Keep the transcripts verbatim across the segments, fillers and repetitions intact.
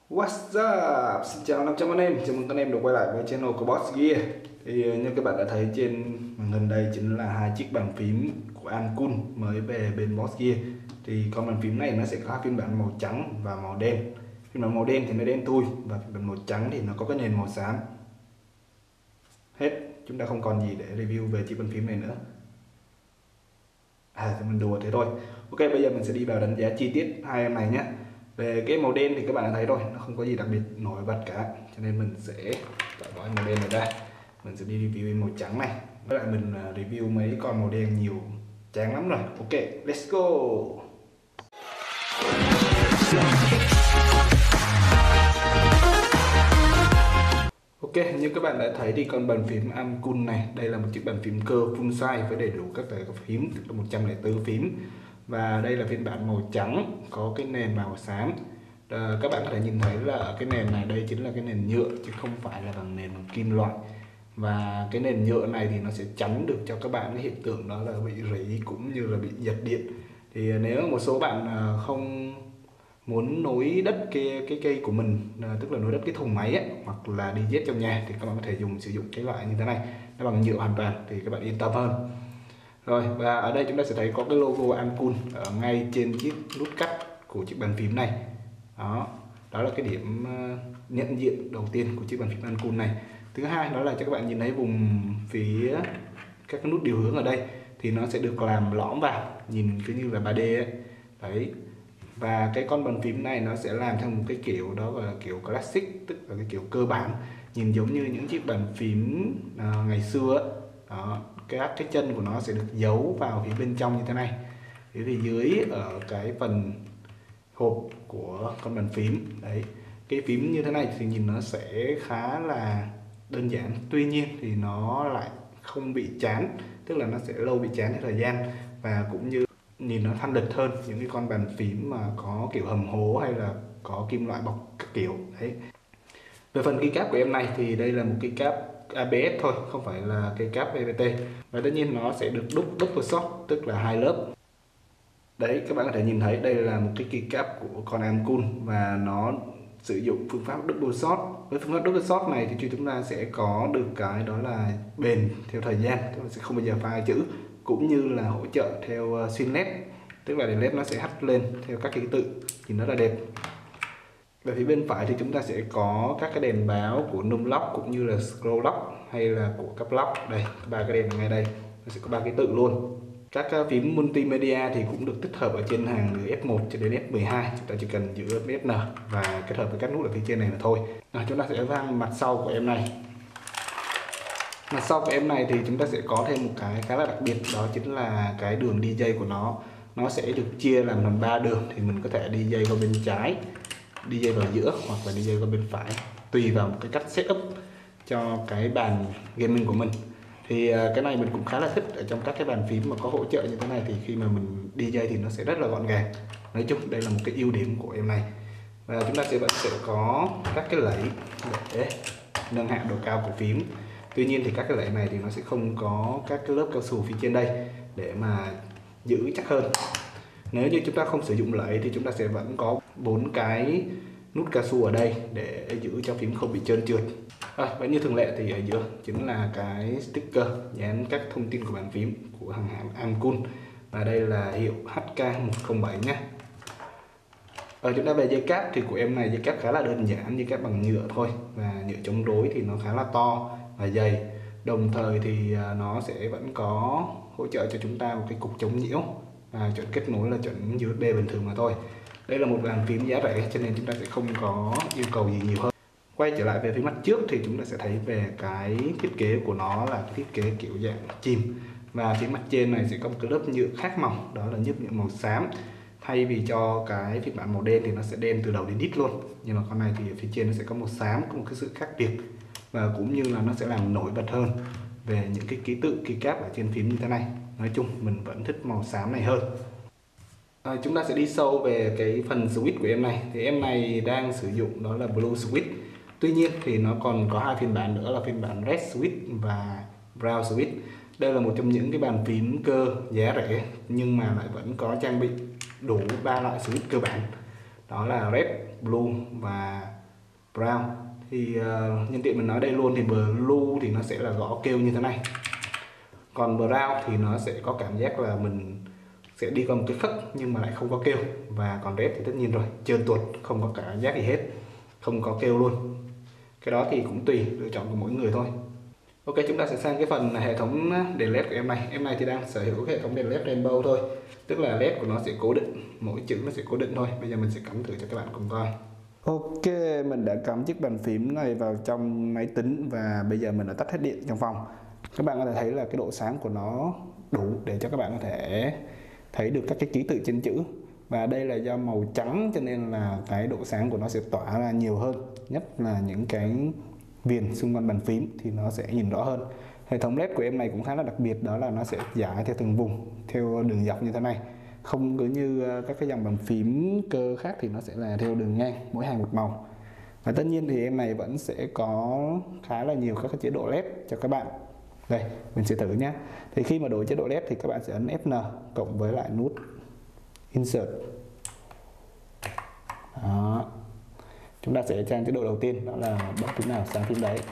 What's up? Xin chào năm trăm anh em, chào mừng các anh em đã quay lại với channel của Boss Gear. Thì như các bạn đã thấy trên màn hình đây chính là hai chiếc bàn phím của Ancul mới về bên Boss Gear. Thì con bàn phím này nó sẽ có phiên bản màu trắng và màu đen. Phiên bản màu đen thì nó đen thui và phiên bản màu trắng thì nó có cái nền màu xám. Hết, chúng ta không còn gì để review về chiếc bàn phím này nữa. À, thì mình đùa thế thôi. Ok, bây giờ mình sẽ đi vào đánh giá chi tiết hai em này nhé. Về cái màu đen thì các bạn đã thấy rồi, nó không có gì đặc biệt nổi bật cả, cho nên mình sẽ loại bỏ màu đen này ra. Mình sẽ đi review màu trắng này, với lại mình review mấy con màu đen nhiều chán lắm rồi. Ok, let's go. Ok, như các bạn đã thấy thì con bàn phím Ancul này, đây là một chiếc bàn phím cơ full size với đầy đủ các loại phím, tức là một trăm lẻ bốn phím. Và đây là phiên bản màu trắng có cái nền màu xám. À, các bạn có thể nhìn thấy là ở cái nền này đây chính là cái nền nhựa chứ không phải là bằng nền bằng kim loại. Và cái nền nhựa này thì nó sẽ tránh được cho các bạn cái hiện tượng đó là bị rỉ cũng như là bị giật điện. Thì nếu một số bạn không muốn nối đất cái cái cây của mình, tức là nối đất cái thùng máy ấy, hoặc là đi dép trong nhà, thì các bạn có thể dùng sử dụng cái loại như thế này, nó bằng nhựa hoàn toàn thì các bạn yên tâm hơn. Rồi, và ở đây chúng ta sẽ thấy có cái logo Ancul ở ngay trên chiếc nút cắt của chiếc bàn phím này. Đó, đó là cái điểm nhận diện đầu tiên của chiếc bàn phím Ancul này. Thứ hai đó là cho các bạn nhìn thấy vùng phía các cái nút điều hướng ở đây thì nó sẽ được làm lõm vào, nhìn cứ như là ba D ấy. Đấy. Và cái con bàn phím này nó sẽ làm theo một cái kiểu đó gọi là kiểu classic, tức là cái kiểu cơ bản, nhìn giống như những chiếc bàn phím uh, ngày xưa ấy. Đó, các cái chân của nó sẽ được giấu vào phía bên trong như thế này. Thế thì dưới ở cái phần hộp của con bàn phím đấy, cái phím như thế này thì nhìn nó sẽ khá là đơn giản, tuy nhiên thì nó lại không bị chán, tức là nó sẽ lâu bị chán theo thời gian, và cũng như nhìn nó thanh lịch hơn những cái con bàn phím mà có kiểu hầm hố hay là có kim loại bọc các kiểu đấy. Về phần keycap của em này thì đây là một keycap a bê ét thôi, không phải là cây cáp pê vê tê, và tất nhiên nó sẽ được đúc double shot, tức là hai lớp. Đấy, các bạn có thể nhìn thấy đây là một cái keycap của con Ancul và nó sử dụng phương pháp double shot. Với phương pháp double shot này thì chúng ta sẽ có được cái đó là bền theo thời gian, tức là sẽ không bao giờ phai chữ, cũng như là hỗ trợ theo xuyên led, tức là đèn led nó sẽ hắt lên theo các ký tự, nhìn rất là đẹp. Về phía bên phải thì chúng ta sẽ có các cái đèn báo của num lock cũng như là scroll lock hay là của cap lock. Đây, ba cái đèn ngay đây, nó sẽ có ba cái tự luôn. Các phím multimedia thì cũng được tích hợp ở trên hàng từ F một cho đến F mười hai, chúng ta chỉ cần giữ ép ét en và kết hợp với các nút ở phía trên này mà thôi. À, chúng ta sẽ sang mặt sau của em này. Mặt sau của em này thì chúng ta sẽ có thêm một cái khá là đặc biệt, đó chính là cái đường đi dây của nó. Nó sẽ được chia làm thành ba đường, thì mình có thể đi dây qua bên trái, đi dây vào giữa, hoặc là đi dây qua bên phải, tùy vào một cái cách setup cho cái bàn gaming của mình. Thì cái này mình cũng khá là thích ở trong các cái bàn phím mà có hỗ trợ như thế này, thì khi mà mình đi dây thì nó sẽ rất là gọn gàng. Nói chung đây là một cái ưu điểm của em này. Và chúng ta sẽ vẫn sẽ có các cái lẫy để nâng hạ độ cao của phím. Tuy nhiên thì các cái lẫy này thì nó sẽ không có các cái lớp cao su phía trên đây để mà giữ chắc hơn. Nếu như chúng ta không sử dụng lẫy thì chúng ta sẽ vẫn có bốn cái nút cao su ở đây để giữ cho phím không bị trơn trượt. À, vẫn như thường lệ thì ở giữa chính là cái sticker dán các thông tin của bàn phím của hàng hãng Ancul, và đây là hiệu H K một không bảy nhé. Ở chúng ta về dây cáp thì của em này dây cáp khá là đơn giản, dây cáp bằng nhựa thôi, và nhựa chống rối thì nó khá là to và dày. Đồng thời thì nó sẽ vẫn có hỗ trợ cho chúng ta một cái cục chống nhiễu, và chuẩn kết nối là chuẩn u ét bê bình thường mà thôi. Đây là một bàn phím giá rẻ cho nên chúng ta sẽ không có yêu cầu gì nhiều hơn. Quay trở lại về phía mặt trước thì chúng ta sẽ thấy về cái thiết kế của nó là cái thiết kế kiểu dạng chìm, và phía mặt trên này sẽ có một cái lớp nhựa khác màu, đó là lớp nhựa màu xám. Thay vì cho cái phiên bản màu đen thì nó sẽ đen từ đầu đến đít luôn, nhưng mà con này thì ở phía trên nó sẽ có màu xám, có một cái sự khác biệt, và cũng như là nó sẽ làm nổi bật hơn về những cái ký tự keycap ở trên phím như thế này. Nói chung mình vẫn thích màu xám này hơn. À, chúng ta sẽ đi sâu về cái phần switch của em này. Thì em này đang sử dụng đó là blue switch. Tuy nhiên thì nó còn có hai phiên bản nữa là phiên bản red switch và brown switch. Đây là một trong những cái bàn phím cơ giá rẻ nhưng mà lại vẫn có trang bị đủ ba loại switch cơ bản. đó là red, blue và brown. Thì uh, nhân tiện mình nói đây luôn thì blue thì nó sẽ là gõ kêu như thế này, còn brown thì nó sẽ có cảm giác là mình sẽ đi qua một cái khắc nhưng mà lại không có kêu, và còn red thì tất nhiên rồi, trơn tuột, không có cảm giác gì hết, không có kêu luôn. Cái đó thì cũng tùy lựa chọn của mỗi người thôi. Ok, chúng ta sẽ sang cái phần hệ thống đèn led của em này. Em này thì đang sở hữu hệ thống đèn led rainbow thôi, tức là led của nó sẽ cố định, mỗi chữ nó sẽ cố định thôi. Bây giờ mình sẽ cắm thử cho các bạn cùng coi. Ok, mình đã cắm chiếc bàn phím này vào trong máy tính và bây giờ mình đã tắt hết điện trong phòng. Các bạn có thể thấy là cái độ sáng của nó đủ để cho các bạn có thể thấy được các cái ký tự trên chữ. Và đây là do màu trắng cho nên là cái độ sáng của nó sẽ tỏa ra nhiều hơn, nhất là những cái viền xung quanh bàn phím thì nó sẽ nhìn rõ hơn. Hệ thống led của em này cũng khá là đặc biệt, đó là nó sẽ giải theo từng vùng, theo đường dọc như thế này, không cứ như các cái dòng bàn phím cơ khác thì nó sẽ là theo đường ngang, mỗi hàng một màu. Và tất nhiên thì em này vẫn sẽ có khá là nhiều các cái chế độ led cho các bạn. Đây, mình sẽ thử nhé. Thì khi mà đổi chế độ led thì các bạn sẽ ấn F N cộng với lại nút Insert. Đó. Chúng ta sẽ sang chế độ đầu tiên, đó là bấm phím nào sáng phím đấy.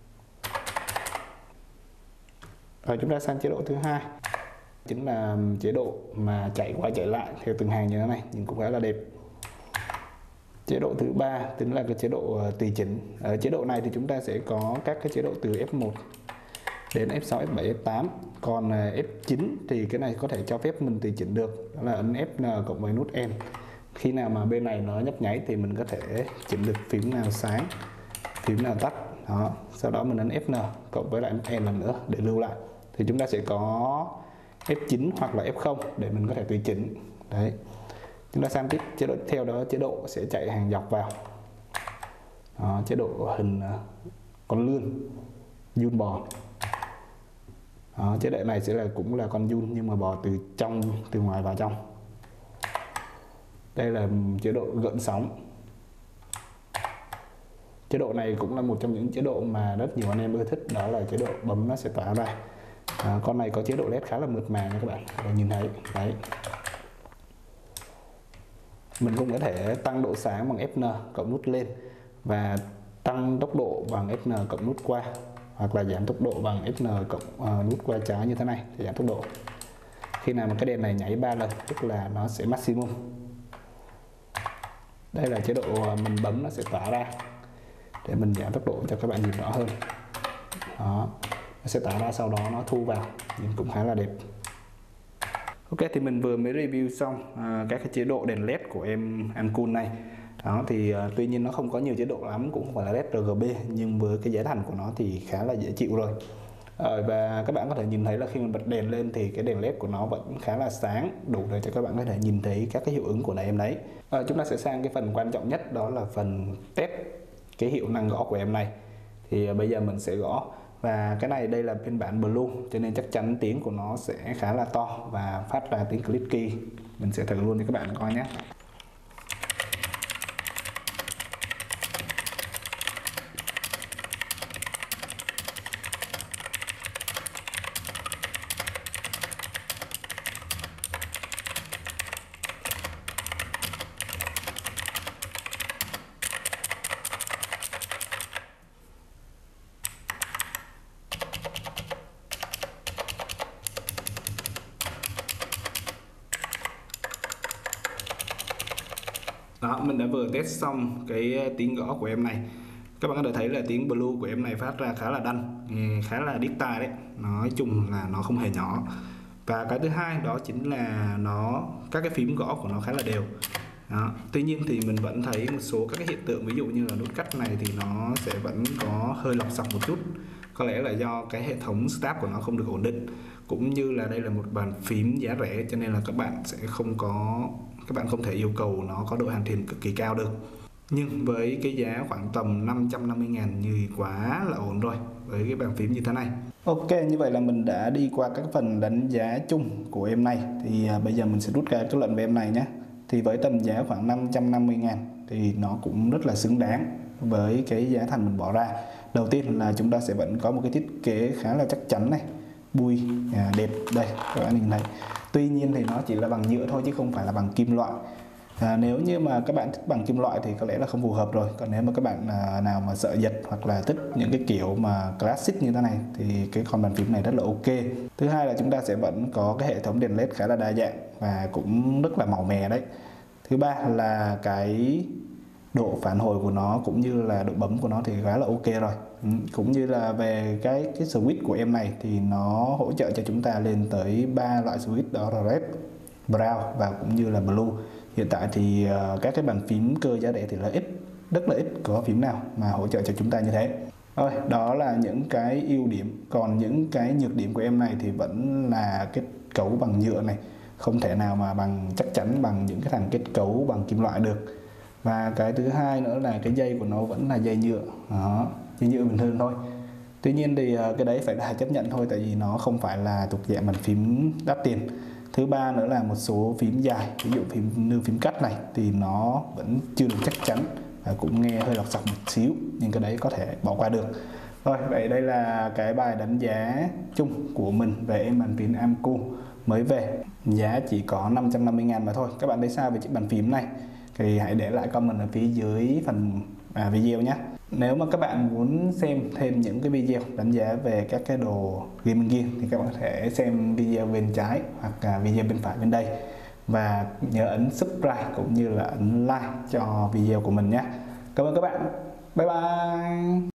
Rồi chúng ta sang chế độ thứ hai, chính là chế độ mà chạy qua chạy lại theo từng hàng như thế này, nhìn cũng khá là đẹp. Chế độ thứ ba tính là cái chế độ tùy chỉnh. Ở chế độ này thì chúng ta sẽ có các cái chế độ từ F một đến F sáu, F bảy, F tám. Còn F chín thì cái này có thể cho phép mình tùy chỉnh được, đó là ấn F N cộng với nút N. Khi nào mà bên này nó nhấp nháy thì mình có thể chỉnh được phím nào sáng, phím nào tắt. Đó. Sau đó mình ấn F N cộng với lại N lần nữa để lưu lại. Thì chúng ta sẽ có F chín hoặc là F không để mình có thể tùy chỉnh. Đấy. Chúng ta sang tiếp chế độ tiếp theo, đó chế độ sẽ chạy hàng dọc vào. Đó, chế độ hình con lươn, giun bò. Đó, chế độ này sẽ là cũng là con giun nhưng mà bò từ trong, từ ngoài vào trong. Đây là chế độ gợn sóng. Chế độ này cũng là một trong những chế độ mà rất nhiều anh em ưa thích, đó là chế độ bấm nó sẽ tỏa ra. À, con này có chế độ led khá là mượt mà nha các bạn, các bạn nhìn thấy. Đấy. Mình cũng có thể tăng độ sáng bằng F N cộng nút lên và tăng tốc độ bằng F N cộng nút qua, hoặc là giảm tốc độ bằng F N cộng uh, nút qua trái như thế này để giảm tốc độ. Khi nào mà cái đèn này nhảy ba lần tức là nó sẽ maximum. Đây là chế độ mình bấm nó sẽ tỏa ra để mình giảm tốc độ cho các bạn nhìn rõ hơn. Đó, nó sẽ tỏa ra sau đó nó thu vào, nhìn cũng khá là đẹp. Ok, thì mình vừa mới review xong uh, các cái chế độ đèn led của em Amcool này. Đó thì uh, tuy nhiên nó không có nhiều chế độ lắm, cũng không phải là led R G B, nhưng với cái giá thành của nó thì khá là dễ chịu rồi. Uh, và các bạn có thể nhìn thấy là khi mình bật đèn lên thì cái đèn led của nó vẫn khá là sáng, đủ để cho các bạn có thể nhìn thấy các cái hiệu ứng của em đấy. Uh, chúng ta sẽ sang cái phần quan trọng nhất, đó là phần test cái hiệu năng gõ của em này. Thì uh, bây giờ mình sẽ gõ. Và cái này đây là phiên bản Blue cho nên chắc chắn tiếng của nó sẽ khá là to và phát ra tiếng clicky. Mình sẽ thử luôn cho các bạn coi nhé. Đó, mình đã vừa test xong cái tiếng gõ của em này. Các bạn có thể thấy là tiếng Blue của em này phát ra khá là đanh, khá là đít tai đấy. Nói chung là nó không hề nhỏ. Và cái thứ hai đó chính là nó các cái phím gõ của nó khá là đều. Đó. Tuy nhiên thì mình vẫn thấy một số các cái hiện tượng, ví dụ như là nút cắt này thì nó sẽ vẫn có hơi lọc sọc một chút. Có lẽ là do cái hệ thống start của nó không được ổn định, cũng như là đây là một bàn phím giá rẻ cho nên là các bạn sẽ không có các bạn không thể yêu cầu nó có độ hoàn thiện cực kỳ cao được. Nhưng với cái giá khoảng tầm năm trăm năm mươi ngàn như quá là ổn rồi với cái bàn phím như thế này. Ok, như vậy là mình đã đi qua các phần đánh giá chung của em này. Thì à, bây giờ mình sẽ rút ra kết luận về em này nhé. Thì với tầm giá khoảng năm trăm năm mươi ngàn thì nó cũng rất là xứng đáng với cái giá thành mình bỏ ra. Đầu tiên là chúng ta sẽ vẫn có một cái thiết kế khá là chắc chắn này, bui à, đẹp đây các bạn nhìn thấy. Tuy nhiên thì nó chỉ là bằng nhựa thôi chứ không phải là bằng kim loại. À, nếu như mà các bạn thích bằng kim loại thì có lẽ là không phù hợp rồi. Còn nếu mà các bạn à, nào mà sợ giật hoặc là thích những cái kiểu mà classic như thế này thì cái con bàn phím này rất là ok. Thứ hai là chúng ta sẽ vẫn có cái hệ thống đèn led khá là đa dạng và cũng rất là màu mè đấy. Thứ ba là cái độ phản hồi của nó cũng như là độ bấm của nó thì khá là ok rồi. Ừ, cũng như là về cái cái switch của em này thì nó hỗ trợ cho chúng ta lên tới ba loại switch, đó là red, brown và cũng như là blue. Hiện tại thì uh, các cái bàn phím cơ giá rẻ thì là ít, rất là ít có phím nào mà hỗ trợ cho chúng ta như thế. Rồi, đó là những cái ưu điểm. Còn những cái nhược điểm của em này thì vẫn là kết cấu bằng nhựa này, không thể nào mà bằng chắc chắn bằng những cái thằng kết cấu bằng kim loại được. Và cái thứ hai nữa là cái dây của nó vẫn là dây nhựa, đó, dây nhựa bình thường thôi. Tuy nhiên thì cái đấy phải là chấp nhận thôi, tại vì nó không phải là thuộc dạng bàn phím đắt tiền. Thứ ba nữa là một số phím dài, ví dụ phím như phím cắt này thì nó vẫn chưa được chắc chắn và cũng nghe hơi lọc sọc một xíu, nhưng cái đấy có thể bỏ qua được. Rồi, vậy đây là cái bài đánh giá chung của mình về em bàn phím Amco mới về. Giá chỉ có năm trăm năm mươi ngàn mà thôi. Các bạn thấy sao về chiếc bàn phím này? Thì hãy để lại comment ở phía dưới phần à, video nhé. Nếu mà các bạn muốn xem thêm những cái video đánh giá về các cái đồ gaming gear thì các bạn có thể xem video bên trái hoặc video bên phải bên đây. Và nhớ ấn subscribe cũng như là ấn like cho video của mình nhé. Cảm ơn các bạn. Bye bye.